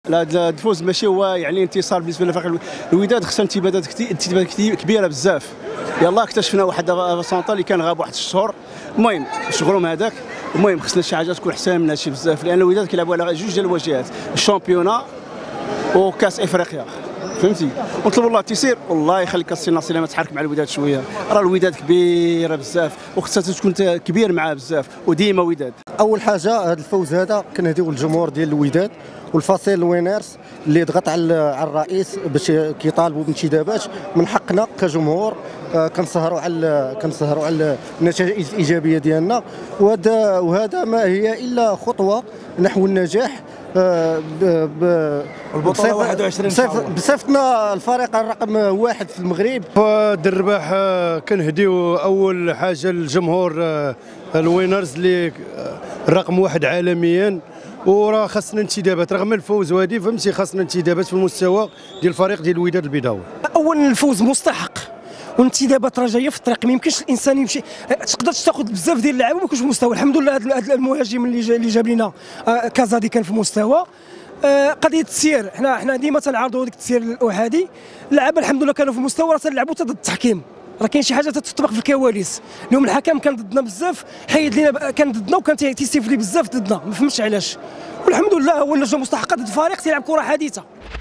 هذا الفوز ماشي هو يعني انتصار بالنسبه لفريق الوداد، خصها انتباهات كبيره بزاف. يلاه اكتشفنا واحد سونطا اللي كان غاب واحد الشهور. المهم شغلهم هذاك. المهم خصنا شي حاجه تكون احسن من هادشي بزاف، لان الوداد كيلعبوا على جوج ديال الواجهات، الشامبيونا وكاس افريقيا، فهمتي. ونطلبوا الله التيسير، والله يخليك السي ناصر ما تحرك مع الوداد شويه، راه الوداد كبيره بزاف وخصها تكون كبير معاه بزاف وديما وداد. اول حاجه هذا الفوز هذا كنهديو للجمهور ديال الوداد والفصيل الوينرز اللي ضغط على الرئيس باش كيطالبوا بانتدابات. من حقنا كجمهور كنسهروا على النتائج الايجابيه ديالنا، وهذا ما هي الا خطوه نحو النجاح البطوله 21 ان شاء الله بصفتنا الفريق الرقم واحد في المغرب. الرباح كنهديو اول حاجه للجمهور الوينرز اللي رقم واحد عالميا، وراه خاصنا انتدابات رغم الفوز وهذه فهمتي، خاصنا انتدابات في المستوى ديال الفريق ديال الوداد البيضاوي. اولا الفوز مستحق وانتدابات راه جايه في الطريق، ما يمكنش الانسان يمشي تقدر تاخذ بزاف ديال اللعابه وما يكونش في المستوى. الحمد لله هذا المهاجم اللي جاب لنا كازادي كان في مستوى. قضيه التسيير حنا ديما تنعرضوا ديك التسيير الاحادي. اللعابه الحمد لله كانوا في المستوى، راه تنلعبوا ضد التحكيم، راه كاين شي حاجه تتطبق في الكواليس. اليوم الحكم كان ضدنا بزاف، حيد لينا كان ضدنا وكان تيسيف لي بزاف ضدنا، ما فهمتش علاش. والحمد لله هو النجم مستحق ضد فريق تيلعب كره حديثه.